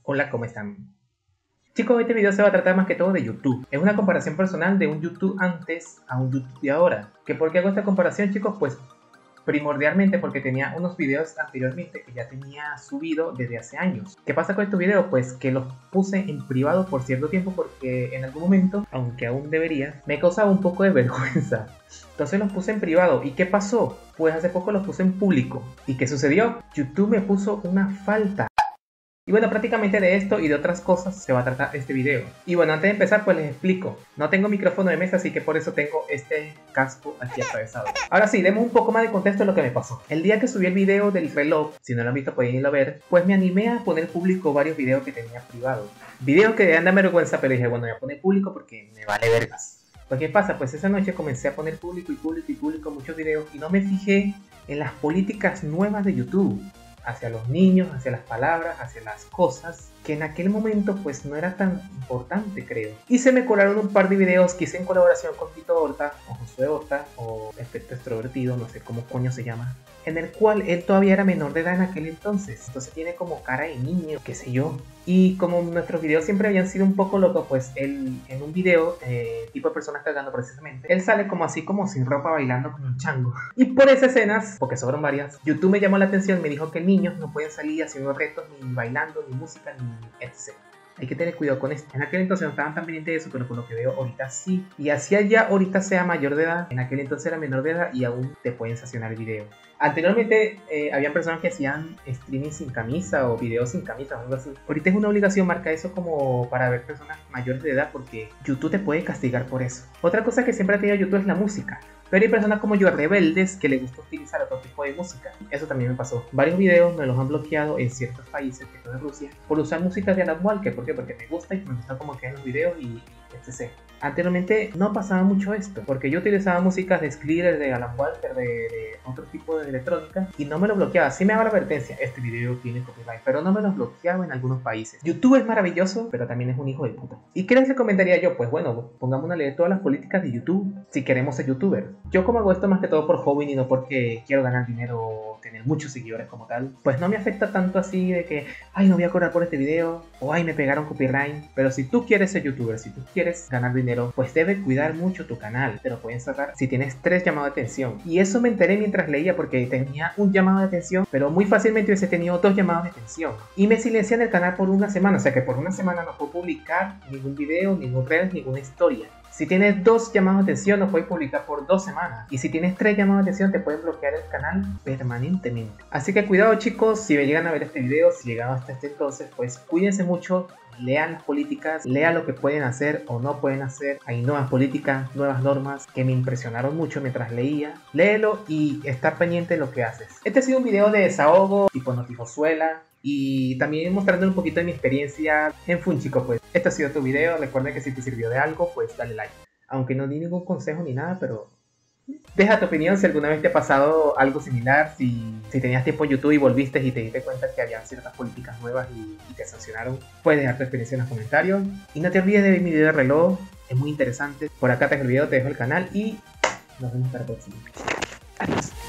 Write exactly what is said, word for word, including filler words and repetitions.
Hola, ¿cómo están? Chicos, este video se va a tratar más que todo de YouTube. Es una comparación personal de un YouTube antes a un YouTube de ahora. ¿Que ¿Por qué hago esta comparación, chicos? Pues primordialmente porque tenía unos videos anteriormente que ya tenía subido desde hace años. ¿Qué pasa con estos videos? Pues que los puse en privado por cierto tiempo porque en algún momento, aunque aún debería, me causaba un poco de vergüenza. Entonces los puse en privado. ¿Y qué pasó? Pues hace poco los puse en público. ¿Y qué sucedió? YouTube me puso una falta. Y bueno, prácticamente de esto y de otras cosas se va a tratar este video. Y bueno, antes de empezar pues les explico. No tengo micrófono de mesa, así que por eso tengo este casco aquí atravesado. Ahora sí, demos un poco más de contexto de lo que me pasó. El día que subí el video del reloj, si no lo han visto pueden irlo a ver, pues me animé a poner público varios videos que tenía privados. Videos que deben darme vergüenza, pero dije, bueno, voy a poner público porque me vale vergas. Pues ¿qué pasa? Pues esa noche comencé a poner público y público y público muchos videos y no me fijé en las políticas nuevas de YouTube. Hacia los niños, hacia las palabras, hacia las cosas, que en aquel momento pues no era tan importante, creo. Y se me colaron un par de videos que hice en colaboración con Tito Horta, o Josué Horta, o Efecto Extrovertido, no sé cómo coño se llama, en el cual él todavía era menor de edad en aquel entonces. Entonces tiene como cara de niño, qué sé yo. Y como nuestros videos siempre habían sido un poco locos, pues él en un video, eh, tipo de personas cagando precisamente, él sale como así como sin ropa bailando como un chango. Y por esas escenas, porque sobran varias, YouTube me llamó la atención, me dijo que niños no pueden salir haciendo retos, ni bailando, ni música, ni etcétera. Hay que tener cuidado con esto. En aquel entonces no estaban tan pendientes de eso, pero por lo que veo ahorita sí. Y así allá ahorita sea mayor de edad, en aquel entonces era menor de edad y aún te pueden sancionar el video. Anteriormente eh, habían personas que hacían streaming sin camisa o videos sin camisa o algo así. Ahorita es una obligación, marca eso como para ver personas mayores de edad porque YouTube te puede castigar por eso. Otra cosa que siempre ha tenido YouTube es la música. Pero hay personas como yo, rebeldes, que les gusta utilizar otro tipo de música. Eso también me pasó. Varios videos me los han bloqueado en ciertos países, que son de Rusia, por usar música de Alan Walker. ¿Por qué? Porque me gusta y me gusta como quedan los videos y etcétera. Anteriormente no pasaba mucho esto, porque yo utilizaba músicas de Skrillex, de Alan Walker, de, de otro tipo de electrónica, y no me lo bloqueaba. Sí me daba la advertencia, este video tiene copyright, pero no me lo bloqueaba en algunos países. YouTube es maravilloso, pero también es un hijo de puta. ¿Y qué les recomendaría yo? Pues bueno, pongamos a leer todas las políticas de YouTube, si queremos ser youtuber. Yo como hago esto más que todo por hobby y no porque quiero ganar dinero o tener muchos seguidores como tal, pues no me afecta tanto así de que, ay, no voy a cobrar por este video, o ay, me pegaron copyright. Pero si tú quieres ser youtuber, si tú quieres ganar dinero, pues debes cuidar mucho tu canal. Te lo pueden cerrar si tienes tres llamados de atención. Y eso me enteré mientras leía porque tenía un llamado de atención, pero muy fácilmente hubiese tenido dos llamados de atención. Y me silencian el canal por una semana, o sea que por una semana no puedo publicar ningún video, ningún reel, ninguna historia. Si tienes dos llamados de atención, no puedes publicar por dos semanas. Y si tienes tres llamados de atención, te pueden bloquear el canal permanentemente. Así que cuidado, chicos, si me llegan a ver este video, si llegan hasta este entonces, pues cuídense mucho. Lean las políticas, lean lo que pueden hacer o no pueden hacer. Hay nuevas políticas, nuevas normas que me impresionaron mucho mientras leía. Léelo y está pendiente de lo que haces. Este ha sido un video de desahogo, tipo notijosuela. Y también mostrando un poquito de mi experiencia en Funchico, pues. Este ha sido tu video. Recuerda que si te sirvió de algo, pues dale like. Aunque no di ningún consejo ni nada, pero deja tu opinión si alguna vez te ha pasado algo similar, si, si tenías tiempo en YouTube y volviste y te diste cuenta que había ciertas políticas nuevas y, y te sancionaron. Puedes dejar tu experiencia en los comentarios. Y no te olvides de ver mi video de reloj, es muy interesante. Por acá te dejo el video, te dejo el canal y nos vemos para el próximo. Adiós.